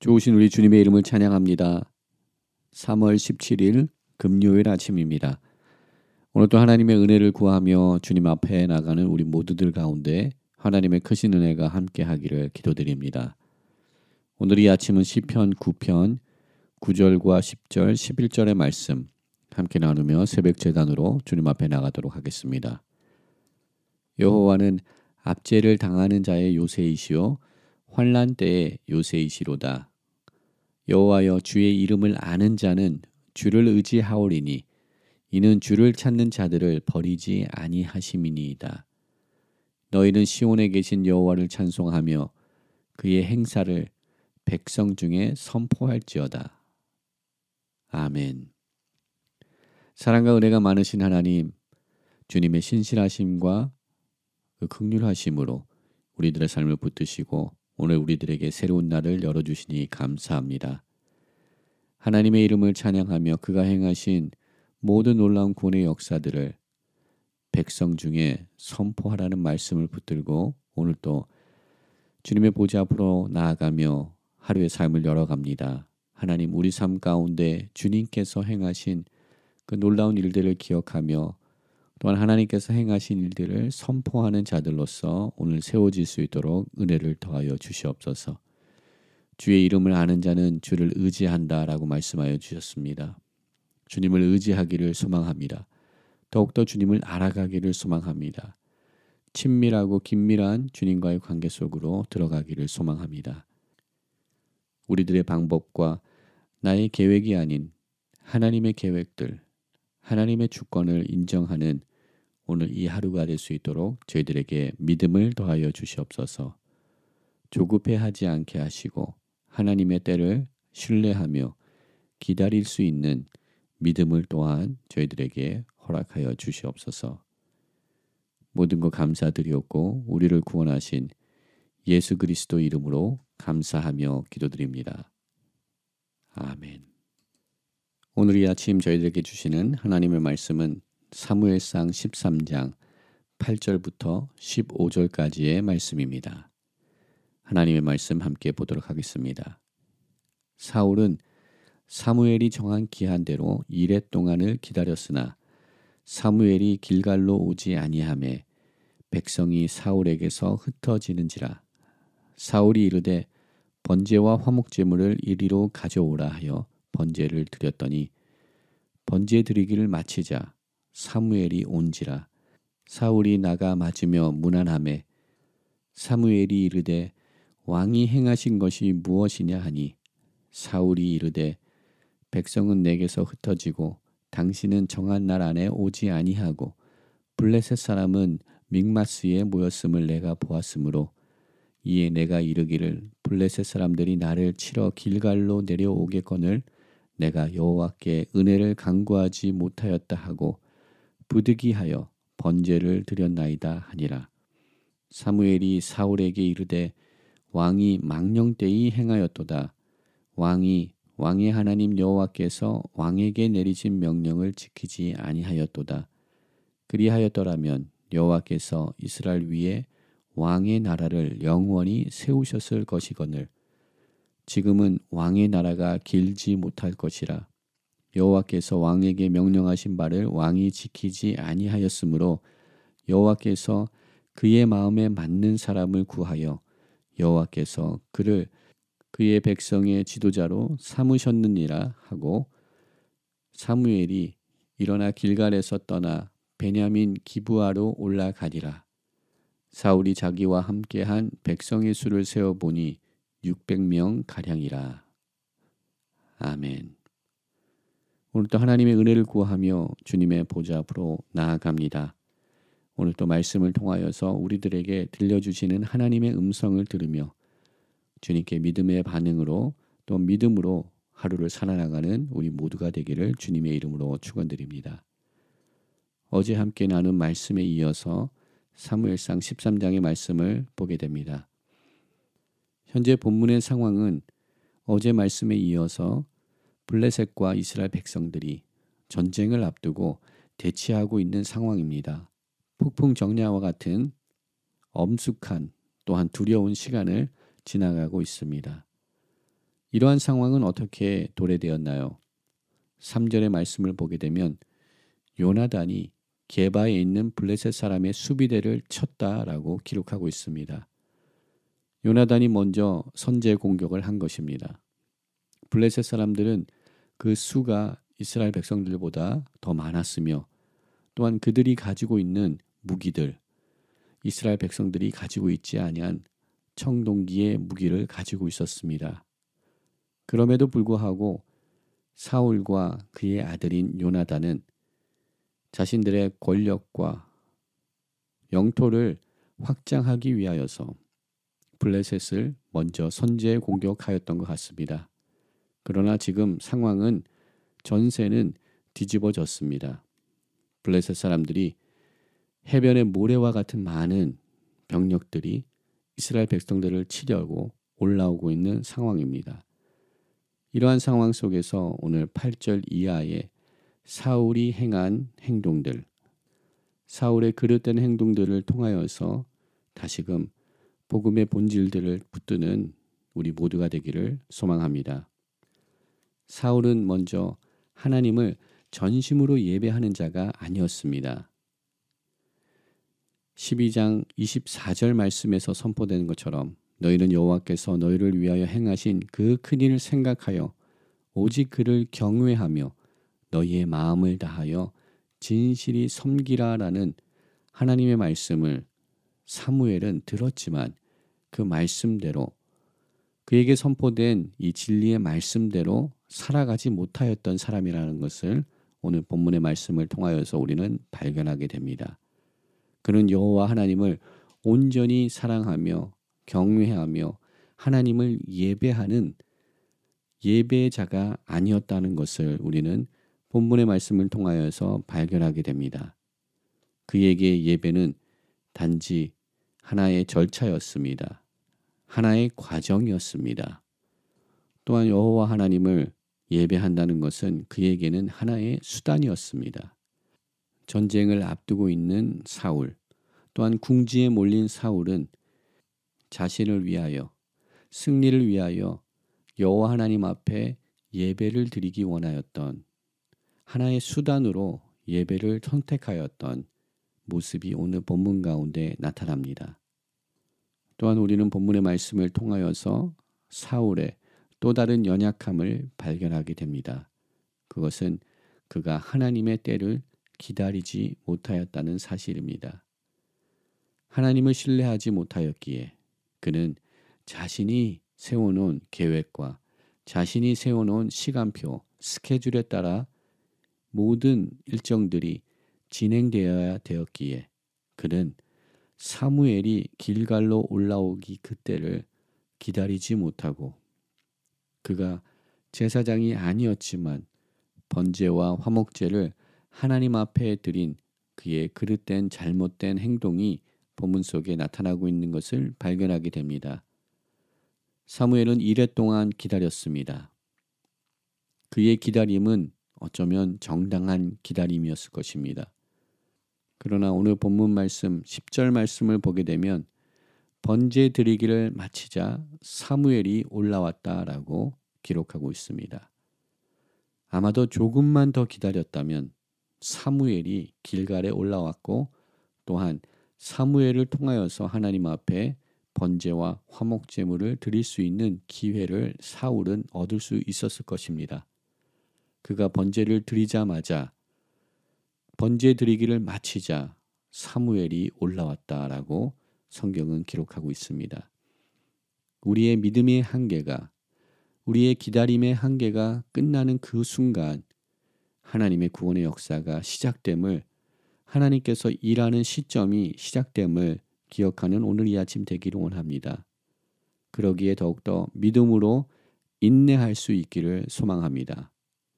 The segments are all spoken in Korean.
좋으신 우리 주님의 이름을 찬양합니다. 3월 17일 금요일 아침입니다. 오늘도 하나님의 은혜를 구하며 주님 앞에 나가는 우리 모두들 가운데 하나님의 크신 은혜가 함께 하기를 기도드립니다. 오늘 이 아침은 시편 9편 9절과 10절, 11절의 말씀 함께 나누며 새벽 제단으로 주님 앞에 나가도록 하겠습니다. 여호와는 압제를 당하는 자의 요새이시요 환난 때의 요새이시로다. 여호와여, 주의 이름을 아는 자는 주를 의지하오리니 이는 주를 찾는 자들을 버리지 아니하심이니이다. 너희는 시온에 계신 여호와를 찬송하며 그의 행사를 백성 중에 선포할지어다. 아멘. 사랑과 은혜가 많으신 하나님, 주님의 신실하심과 그 긍휼하심으로 우리들의 삶을 붙드시고 오늘 우리들에게 새로운 날을 열어주시니 감사합니다. 하나님의 이름을 찬양하며 그가 행하신 모든 놀라운 구원의 역사들을 백성 중에 선포하라는 말씀을 붙들고 오늘 또 주님의 보좌 앞으로 나아가며 하루의 삶을 열어갑니다. 하나님, 우리 삶 가운데 주님께서 행하신 그 놀라운 일들을 기억하며 또한 하나님께서 행하신 일들을 선포하는 자들로서 오늘 세워질 수 있도록 은혜를 더하여 주시옵소서. 주의 이름을 아는 자는 주를 의지한다라고 말씀하여 주셨습니다. 주님을 의지하기를 소망합니다. 더욱더 주님을 알아가기를 소망합니다. 친밀하고 긴밀한 주님과의 관계 속으로 들어가기를 소망합니다. 우리들의 방법과 나의 계획이 아닌 하나님의 계획들, 하나님의 주권을 인정하는 오늘 이 하루가 될 수 있도록 저희들에게 믿음을 더하여 주시옵소서. 조급해하지 않게 하시고 하나님의 때를 신뢰하며 기다릴 수 있는 믿음을 또한 저희들에게 허락하여 주시옵소서. 모든 것 감사드리옵고 우리를 구원하신 예수 그리스도 이름으로 감사하며 기도드립니다. 아멘. 오늘 이 아침 저희들에게 주시는 하나님의 말씀은 사무엘상 13장 8절부터 15절까지의 말씀입니다. 하나님의 말씀 함께 보도록 하겠습니다. 사울은 사무엘이 정한 기한대로 이레 동안을 기다렸으나 사무엘이 길갈로 오지 아니하매 백성이 사울에게서 흩어지는지라. 사울이 이르되 번제와 화목제물을 이리로 가져오라 하여 번제를 드렸더니 번제 드리기를 마치자 사무엘이 온지라. 사울이 나가 맞으며 문안하매 사무엘이 이르되 왕이 행하신 것이 무엇이냐 하니 사울이 이르되 백성은 내게서 흩어지고 당신은 정한 날 안에 오지 아니하고 블레셋 사람은 믹마스에 모였음을 내가 보았으므로 이에 내가 이르기를 블레셋 사람들이 나를 치러 길갈로 내려오겠거늘 내가 여호와께 은혜를 간구하지 못하였다 하고 부득이하여 번제를 드렸나이다 하니라. 사무엘이 사울에게 이르되 왕이 망령되이 행하였도다. 왕의 하나님 여호와께서 왕에게 내리신 명령을 지키지 아니하였도다. 그리하였더라면 여호와께서 이스라엘 위에 왕의 나라를 영원히 세우셨을 것이거늘 지금은 왕의 나라가 길지 못할 것이라. 여호와께서 왕에게 명령하신 바를 왕이 지키지 아니하였으므로 여호와께서 그의 마음에 맞는 사람을 구하여 여호와께서 그를 그의 백성의 지도자로 삼으셨느니라 하고 사무엘이 일어나 길갈에서 떠나 베냐민 기브아로 올라가니라. 사울이 자기와 함께한 백성의 수를 세어보니 600명 가량이라. 아멘. 오늘도 하나님의 은혜를 구하며 주님의 보좌 앞으로 나아갑니다. 오늘도 말씀을 통하여서 우리들에게 들려주시는 하나님의 음성을 들으며 주님께 믿음의 반응으로 또 믿음으로 하루를 살아나가는 우리 모두가 되기를 주님의 이름으로 축원드립니다. 어제 함께 나눈 말씀에 이어서 사무엘상 13장의 말씀을 보게 됩니다. 현재 본문의 상황은 어제 말씀에 이어서 블레셋과 이스라엘 백성들이 전쟁을 앞두고 대치하고 있는 상황입니다. 폭풍 정야와 같은 엄숙한 또한 두려운 시간을 지나가고 있습니다. 이러한 상황은 어떻게 도래되었나요? 3절의 말씀을 보게 되면 요나단이 게바에 있는 블레셋 사람의 수비대를 쳤다라고 기록하고 있습니다. 요나단이 먼저 선제 공격을 한 것입니다. 블레셋 사람들은 그 수가 이스라엘 백성들보다 더 많았으며 또한 그들이 가지고 있는 무기들, 이스라엘 백성들이 가지고 있지 아니한 청동기의 무기를 가지고 있었습니다. 그럼에도 불구하고 사울과 그의 아들인 요나단은 자신들의 권력과 영토를 확장하기 위하여서 블레셋을 먼저 선제 공격하였던 것 같습니다. 그러나 지금 상황은 전세는 뒤집어졌습니다. 블레셋 사람들이 해변의 모래와 같은 많은 병력들이 이스라엘 백성들을 치려고 올라오고 있는 상황입니다. 이러한 상황 속에서 오늘 8절 이하에 사울이 행한 행동들, 사울의 그릇된 행동들을 통하여서 다시금 복음의 본질들을 붙드는 우리 모두가 되기를 소망합니다. 사울은 먼저 하나님을 전심으로 예배하는 자가 아니었습니다. 12장 24절 말씀에서 선포되는 것처럼 너희는 여호와께서 너희를 위하여 행하신 그 큰 일을 생각하여 오직 그를 경외하며 너희의 마음을 다하여 진실이 섬기라라는 하나님의 말씀을 사무엘은 들었지만 그 말씀대로 그에게 선포된 이 진리의 말씀대로 살아가지 못하였던 사람이라는 것을 오늘 본문의 말씀을 통하여서 우리는 발견하게 됩니다. 그는 여호와 하나님을 온전히 사랑하며 경외하며 하나님을 예배하는 예배자가 아니었다는 것을 우리는 본문의 말씀을 통하여서 발견하게 됩니다. 그에게 예배는 단지 하나의 절차였습니다. 하나의 과정이었습니다. 또한 여호와 하나님을 예배한다는 것은 그에게는 하나의 수단이었습니다. 전쟁을 앞두고 있는 사울, 또한 궁지에 몰린 사울은 자신을 위하여, 승리를 위하여 여호와 하나님 앞에 예배를 드리기 원하였던 하나의 수단으로 예배를 선택하였던 모습이 오늘 본문 가운데 나타납니다. 또한 우리는 본문의 말씀을 통하여서 사울의 또 다른 연약함을 발견하게 됩니다. 그것은 그가 하나님의 때를 기다리지 못하였다는 사실입니다. 하나님을 신뢰하지 못하였기에 그는 자신이 세워놓은 계획과 자신이 세워놓은 시간표, 스케줄에 따라 모든 일정들이 진행되어야 되었기에 그는 사무엘이 길갈로 올라오기 그때를 기다리지 못하고 그가 제사장이 아니었지만 번제와 화목제를 하나님 앞에 드린 그의 그릇된 잘못된 행동이 본문 속에 나타나고 있는 것을 발견하게 됩니다. 사무엘은 이래 동안 기다렸습니다. 그의 기다림은 어쩌면 정당한 기다림이었을 것입니다. 그러나 오늘 본문 말씀 10절 말씀을 보게 되면 번제 드리기를 마치자 사무엘이 올라왔다라고 기록하고 있습니다. 아마도 조금만 더 기다렸다면 사무엘이 길갈에 올라왔고 또한 사무엘을 통하여서 하나님 앞에 번제와 화목제물을 드릴 수 있는 기회를 사울은 얻을 수 있었을 것입니다. 그가 번제를 드리자마자 번제 드리기를 마치자 사무엘이 올라왔다라고 성경은 기록하고 있습니다. 우리의 믿음의 한계가, 우리의 기다림의 한계가 끝나는 그 순간 하나님의 구원의 역사가 시작됨을, 하나님께서 일하는 시점이 시작됨을 기억하는 오늘 이 아침 되기를 원합니다. 그러기에 더욱더 믿음으로 인내할 수 있기를 소망합니다.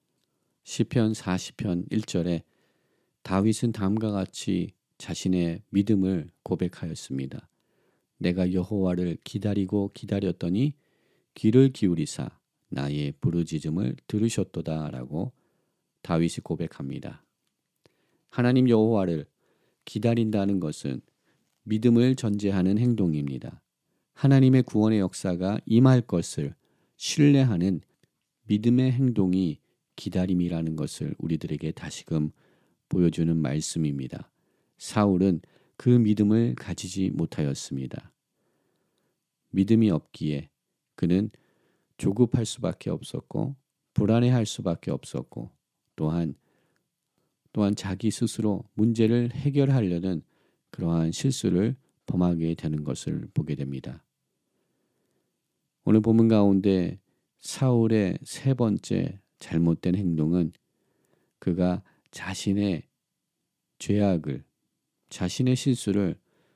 시편 40편 1절에 다윗은 다음과 같이 자신의 믿음을 고백하였습니다. 내가 여호와를 기다리고 기다렸더니 귀를 기울이사 나의 부르짖음을 들으셨도다 라고 다윗이 고백합니다. 하나님 여호와를 기다린다는 것은 믿음을 전제하는 행동입니다. 하나님의 구원의 역사가 임할 것을 신뢰하는 믿음의 행동이 기다림이라는 것을 우리들에게 다시금 보여주는 말씀입니다. 사울은 그 믿음을 가지지 못하였습니다. 믿음이 없기에 그는 조급할 수밖에 없었고 불안해할 수밖에 없었고 또한 자기 스스로 문제를 해결하려는 그러한 실수를 범하게 되는 것을 보게 됩니다. 오늘 본문 가운데 사울의 세 번째 잘못된 행동은 그가 자신의 죄악을, 자신의 실수를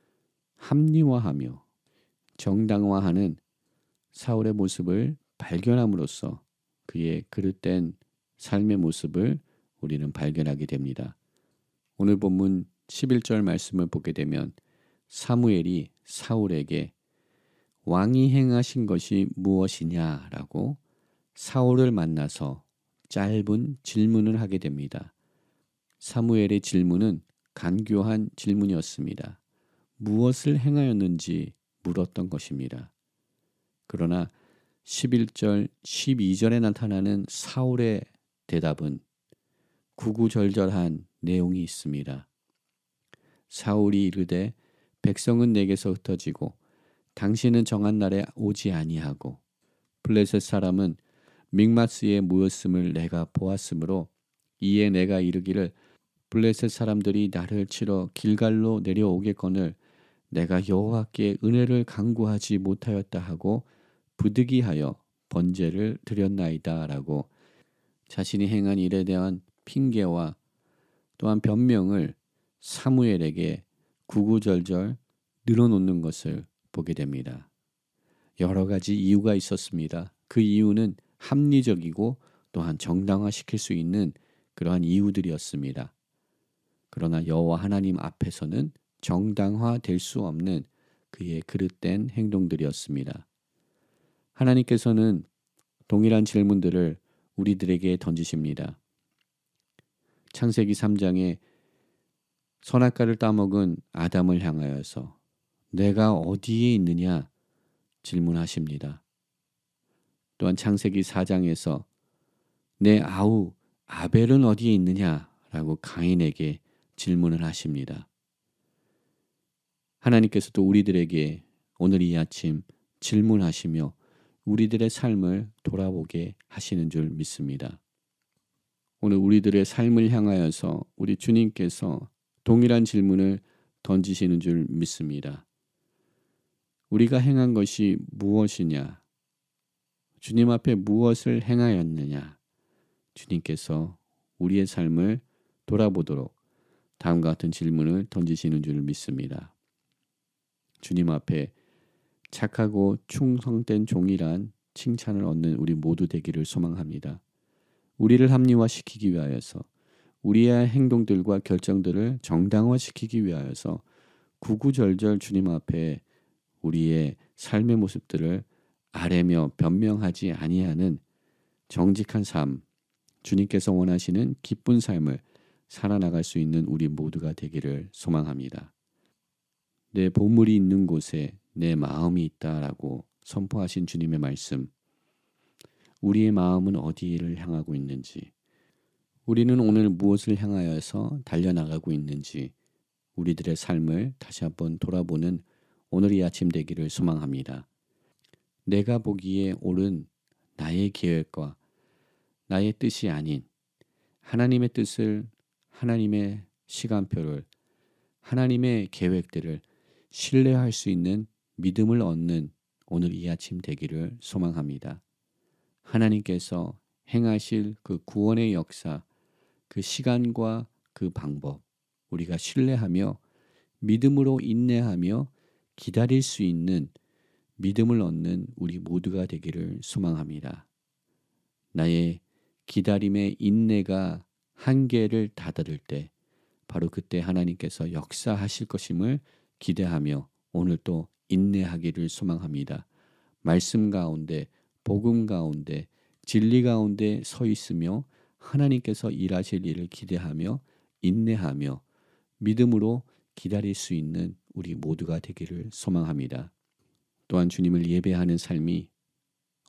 합리화하며 정당화하는 사울의 모습을 발견함으로써 그의 그릇된 삶의 모습을 우리는 발견하게 됩니다. 오늘 본문 11절 말씀을 보게 되면 사무엘이 사울에게 왕이 행하신 것이 무엇이냐라고 사울을 만나서 짧은 질문을 하게 됩니다. 사무엘의 질문은 간교한 질문이었습니다. 무엇을 행하였는지 물었던 것입니다. 그러나 11절, 12절에 나타나는 사울의 대답은 구구절절한 내용이 있습니다. 사울이 이르되 백성은 내게서 흩어지고 당신은 정한 날에 오지 아니하고 블레셋 사람은 믹마스에 모였음을 내가 보았으므로 이에 내가 이르기를 블레셋 사람들이 나를 치러 길갈로 내려오겠거늘 내가 여호와께 은혜를 간구하지 못하였다 하고 부득이하여 번제를 드렸나이다 라고 자신이 행한 일에 대한 핑계와 또한 변명을 사무엘에게 구구절절 늘어놓는 것을 보게 됩니다. 여러 가지 이유가 있었습니다. 그 이유는 합리적이고 또한 정당화시킬 수 있는 그러한 이유들이었습니다. 그러나 여호와 하나님 앞에서는 정당화될 수 없는 그의 그릇된 행동들이었습니다. 하나님께서는 동일한 질문들을 우리들에게 던지십니다. 창세기 3장에 선악과를 따먹은 아담을 향하여서 내가 어디에 있느냐 질문하십니다. 또한 창세기 4장에서 내 아우 아벨은 어디에 있느냐라고 가인에게 질문을 하십니다. 하나님께서도 우리들에게 오늘 이 아침 질문하시며 우리들의 삶을 돌아보게 하시는 줄 믿습니다. 오늘 우리들의 삶을 향하여서 우리 주님께서 동일한 질문을 던지시는 줄 믿습니다. 우리가 행한 것이 무엇이냐? 주님 앞에 무엇을 행하였느냐? 주님께서 우리의 삶을 돌아보도록 다음과 같은 질문을 던지시는 줄 믿습니다. 주님 앞에 착하고 충성된 종이란 칭찬을 얻는 우리 모두 되기를 소망합니다. 우리를 합리화시키기 위하여서 우리의 행동들과 결정들을 정당화시키기 위하여서 구구절절 주님 앞에 우리의 삶의 모습들을 아뢰며 변명하지 아니하는 정직한 삶, 주님께서 원하시는 기쁜 삶을 살아나갈 수 있는 우리 모두가 되기를 소망합니다. 내 보물이 있는 곳에 내 마음이 있다라고 선포하신 주님의 말씀, 우리의 마음은 어디를 향하고 있는지, 우리는 오늘 무엇을 향하여서 달려나가고 있는지 우리들의 삶을 다시 한번 돌아보는 오늘 이 아침 되기를 소망합니다. 내가 보기에 옳은 나의 계획과 나의 뜻이 아닌 하나님의 뜻을, 하나님의 시간표를, 하나님의 계획들을 신뢰할 수 있는 믿음을 얻는 오늘 이 아침 되기를 소망합니다. 하나님께서 행하실 그 구원의 역사, 그 시간과 그 방법, 우리가 신뢰하며 믿음으로 인내하며 기다릴 수 있는 믿음을 얻는 우리 모두가 되기를 소망합니다. 나의 기다림의 인내가 한계를 다다를 때 바로 그때 하나님께서 역사하실 것임을 기대하며 오늘 또 인내하기를 소망합니다. 말씀 가운데, 복음 가운데, 진리 가운데 서 있으며 하나님께서 일하실 일을 기대하며 인내하며 믿음으로 기다릴 수 있는 우리 모두가 되기를 소망합니다. 또한 주님을 예배하는 삶이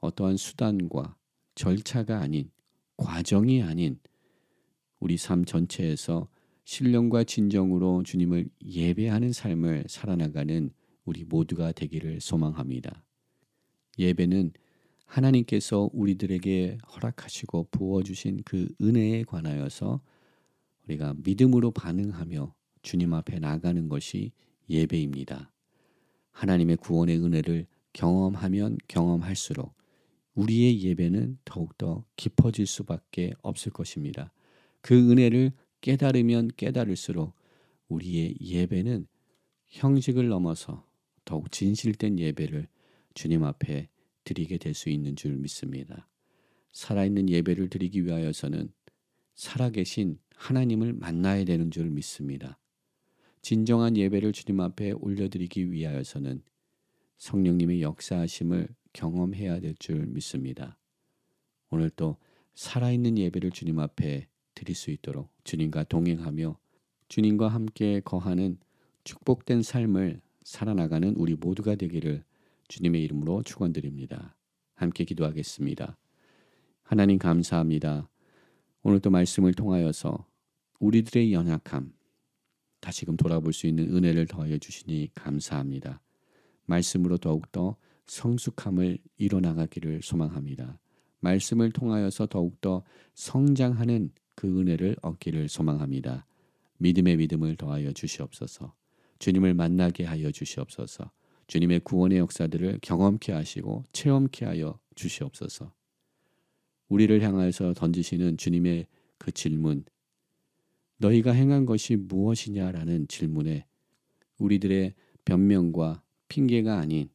어떠한 수단과 절차가 아닌, 과정이 아닌 우리 삶 전체에서 신령과 진정으로 주님을 예배하는 삶을 살아나가는 우리 모두가 되기를 소망합니다. 예배는 하나님께서 우리들에게 허락하시고 부어주신 그 은혜에 관하여서 우리가 믿음으로 반응하며 주님 앞에 나가는 것이 예배입니다. 하나님의 구원의 은혜를 경험하면 경험할수록 우리의 예배는 더욱더 깊어질 수밖에 없을 것입니다. 그 은혜를 깨달으면 깨달을수록 우리의 예배는 형식을 넘어서 더욱 진실된 예배를 주님 앞에 드리게 될 수 있는 줄 믿습니다. 살아있는 예배를 드리기 위하여서는 살아계신 하나님을 만나야 되는 줄 믿습니다. 진정한 예배를 주님 앞에 올려드리기 위하여서는 성령님의 역사하심을 경험해야 될 줄 믿습니다. 오늘 또 살아있는 예배를 주님 앞에 드릴 수 있도록 주님과 동행하며 주님과 함께 거하는 축복된 삶을 살아나가는 우리 모두가 되기를 주님의 이름으로 축원드립니다. 함께 기도하겠습니다. 하나님 감사합니다. 오늘 또 말씀을 통하여서 우리들의 연약함 다시금 돌아볼 수 있는 은혜를 더하여 주시니 감사합니다. 말씀으로 더욱더 성숙함을 이뤄나가기를 소망합니다. 말씀을 통하여서 더욱더 성장하는 그 은혜를 얻기를 소망합니다. 믿음의 믿음을 더하여 주시옵소서. 주님을 만나게 하여 주시옵소서. 주님의 구원의 역사들을 경험케 하시고 체험케 하여 주시옵소서. 우리를 향하여서 던지시는 주님의 그 질문, 너희가 행한 것이 무엇이냐라는 질문에 우리들의 변명과 핑계가 아닌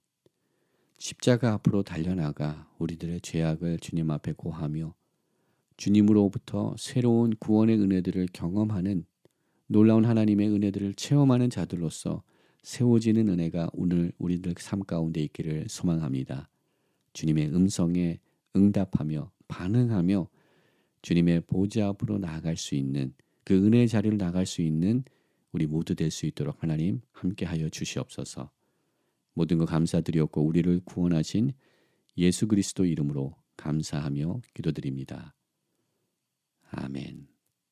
십자가 앞으로 달려나가 우리들의 죄악을 주님 앞에 고하며 주님으로부터 새로운 구원의 은혜들을 경험하는 놀라운 하나님의 은혜들을 체험하는 자들로서 세워지는 은혜가 오늘 우리들 삶 가운데 있기를 소망합니다. 주님의 음성에 응답하며 반응하며 주님의 보좌 앞으로 나아갈 수 있는 그 은혜의 자리를 나갈 수 있는 우리 모두 될 수 있도록 하나님 함께하여 주시옵소서. 모든 것 감사드리옵고 우리를 구원하신 예수 그리스도 이름으로 감사하며 기도드립니다. 아멘.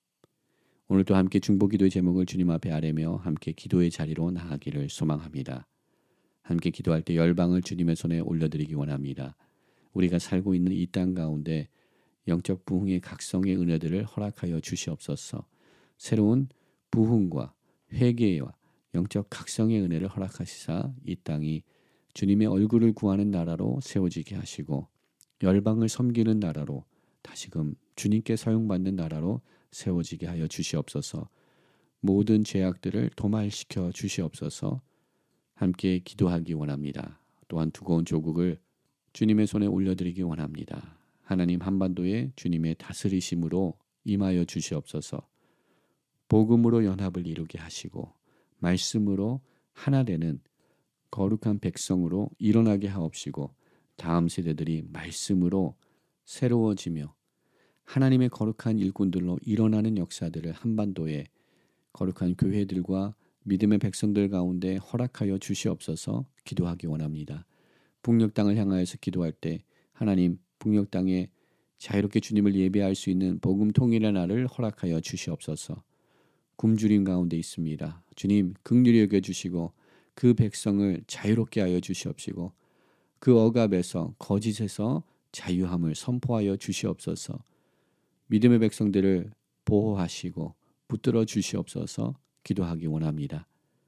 오늘도 함께 중보기도의 제목을 주님 앞에 아뢰며 함께 기도의 자리로 나아가기를 소망합니다. 함께 기도할 때 열방을 주님의 손에 올려드리기 원합니다. 우리가 살고 있는 이 땅 가운데 영적 부흥의 각성의 은혜들을 허락하여 주시옵소서. 새로운 부흥과 회개와 영적 각성의 은혜를 허락하시사 이 땅이 주님의 얼굴을 구하는 나라로 세워지게 하시고 열방을 섬기는 나라로 다시금 주님께 사용받는 나라로 세워지게 하여 주시옵소서. 모든 죄악들을 도말시켜 주시옵소서. 함께 기도하기 원합니다. 또한 두꺼운 조국을 주님의 손에 올려드리기 원합니다. 하나님 한반도에 주님의 다스리심으로 임하여 주시옵소서. 복음으로 연합을 이루게 하시고 말씀으로 하나 되는 거룩한 백성으로 일어나게 하옵시고 다음 세대들이 말씀으로 새로워지며 하나님의 거룩한 일꾼들로 일어나는 역사들을 한반도에 거룩한 교회들과 믿음의 백성들 가운데 허락하여 주시옵소서. 기도하기 원합니다. 북녘 땅을 향하여서 기도할 때 하나님 북녘 땅에 자유롭게 주님을 예배할 수 있는 복음 통일의 날을 허락하여 주시옵소서. 굶주림 가운데 있습니다. 주님 긍휼히 여겨 주시고 그 백성을 자유롭게 하여 주시옵시고 그 억압에서 거짓에서 자유함을 선포하여 주시옵소서. 믿음의 백성들을 보호하시고 붙들어 주시옵소서. 기도하기 원합니다.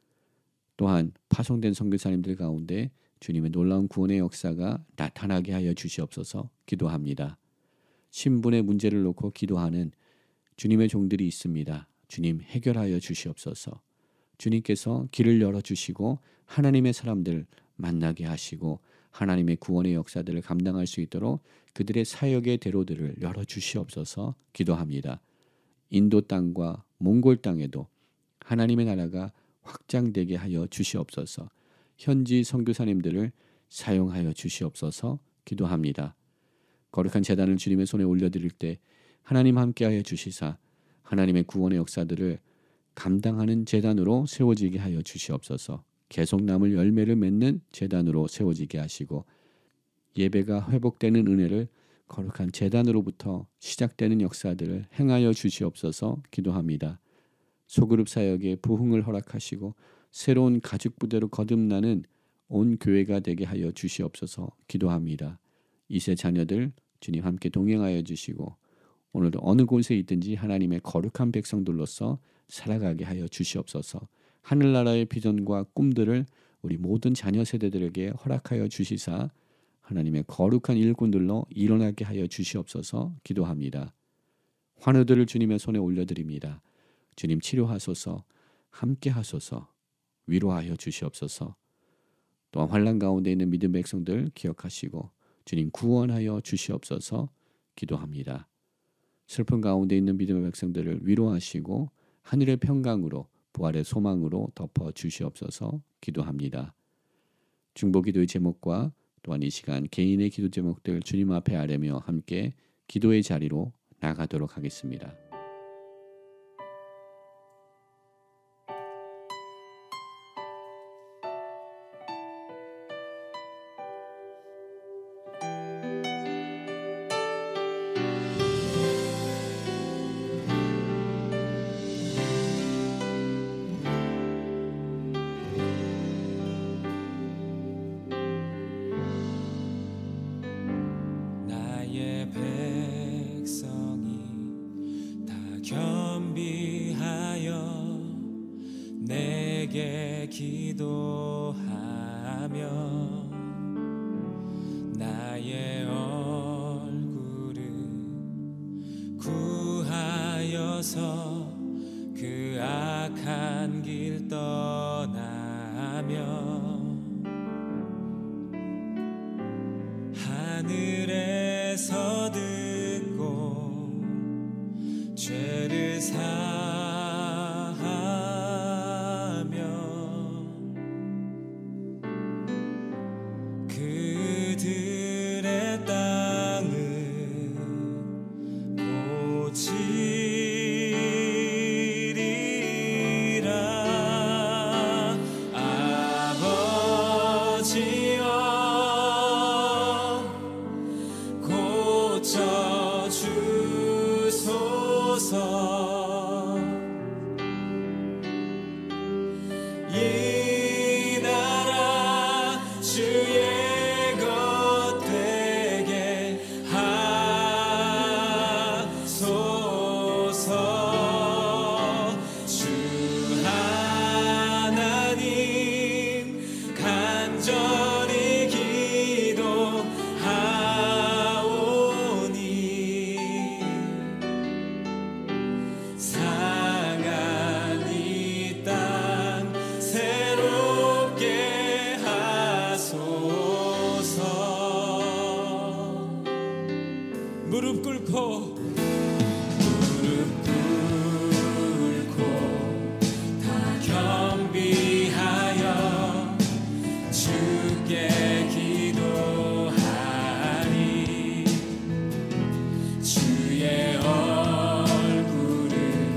또한 파송된 선교사님들 가운데 주님의 놀라운 구원의 역사가 나타나게 하여 주시옵소서. 기도합니다. 신분의 문제를 놓고 기도하는 주님의 종들이 있습니다. 주님 해결하여 주시옵소서. 주님께서 길을 열어주시고 하나님의 사람들 만나게 하시고 하나님의 구원의 역사들을 감당할 수 있도록 그들의 사역의 대로들을 열어주시옵소서. 기도합니다. 인도 땅과 몽골 땅에도 하나님의 나라가 확장되게 하여 주시옵소서. 현지 선교사님들을 사용하여 주시옵소서. 기도합니다. 거룩한 제단을 주님의 손에 올려드릴 때 하나님 함께하여 주시사 하나님의 구원의 역사들을 감당하는 제단으로 세워지게 하여 주시옵소서. 계속 남을 열매를 맺는 제단으로 세워지게 하시고 예배가 회복되는 은혜를 거룩한 제단으로부터 시작되는 역사들을 행하여 주시옵소서 기도합니다. 소그룹 사역에 부흥을 허락하시고 새로운 가죽 부대로 거듭나는 온 교회가 되게 하여 주시옵소서 기도합니다. 이세 자녀들 주님 함께 동행하여 주시고 오늘도 어느 곳에 있든지 하나님의 거룩한 백성들로서 살아가게 하여 주시옵소서. 하늘나라의 비전과 꿈들을 우리 모든 자녀 세대들에게 허락하여 주시사 하나님의 거룩한 일꾼들로 일어나게 하여 주시옵소서 기도합니다. 환우들을 주님의 손에 올려드립니다. 주님 치료하소서, 함께 하소서, 위로하여 주시옵소서. 또한 환난 가운데 있는 믿음 백성들 기억하시고 주님 구원하여 주시옵소서 기도합니다. 슬픈 가운데 있는 믿음의 백성들을 위로하시고 하늘의 평강으로 부활의 소망으로 덮어 주시옵소서 기도합니다. 중보기도의 제목과 또한 이 시간 개인의 기도 제목들 주님 앞에 아뢰며 함께 기도의 자리로 나가도록 하겠습니다. 내게 기도하며 나의 얼굴을 구하여서 그 악한 길 떠나며 하늘에서 듣고 죄를 그들의 땅을 고치리라. 아버지여 고쳐주소서. 이 나라 주의 무릎 꿇고 다 겸비하여 주께 기도하리. 주의 얼굴을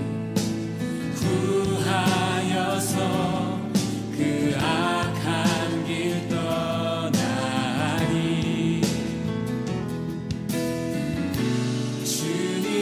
구하여서 그 악한 길 떠나리. 주님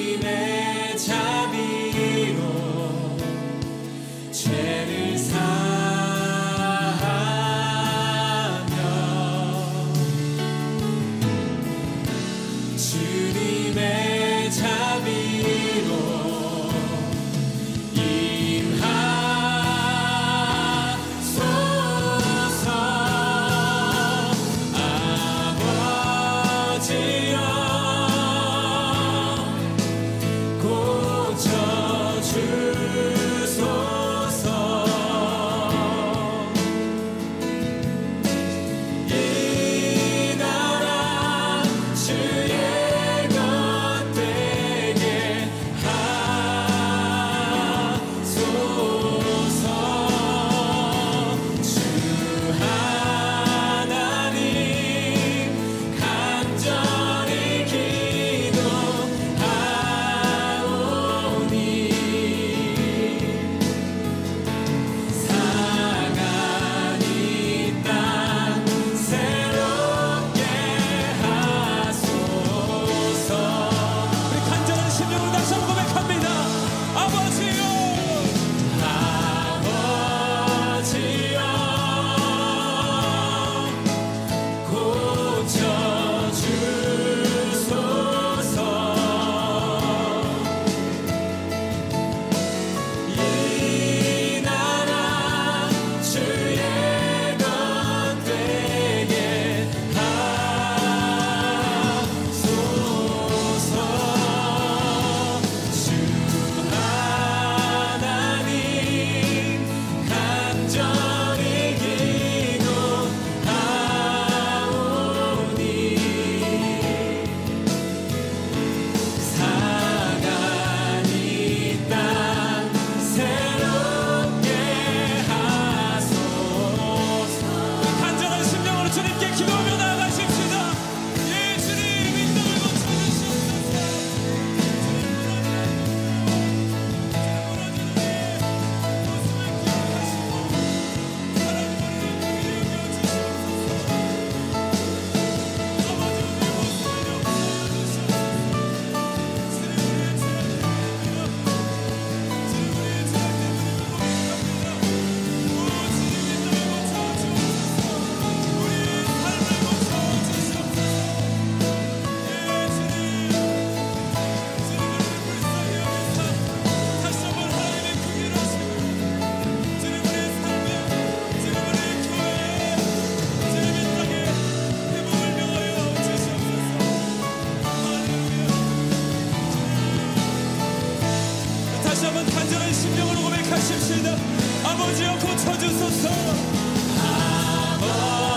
고백하십시다. 아버지여 고쳐주소서. 아버지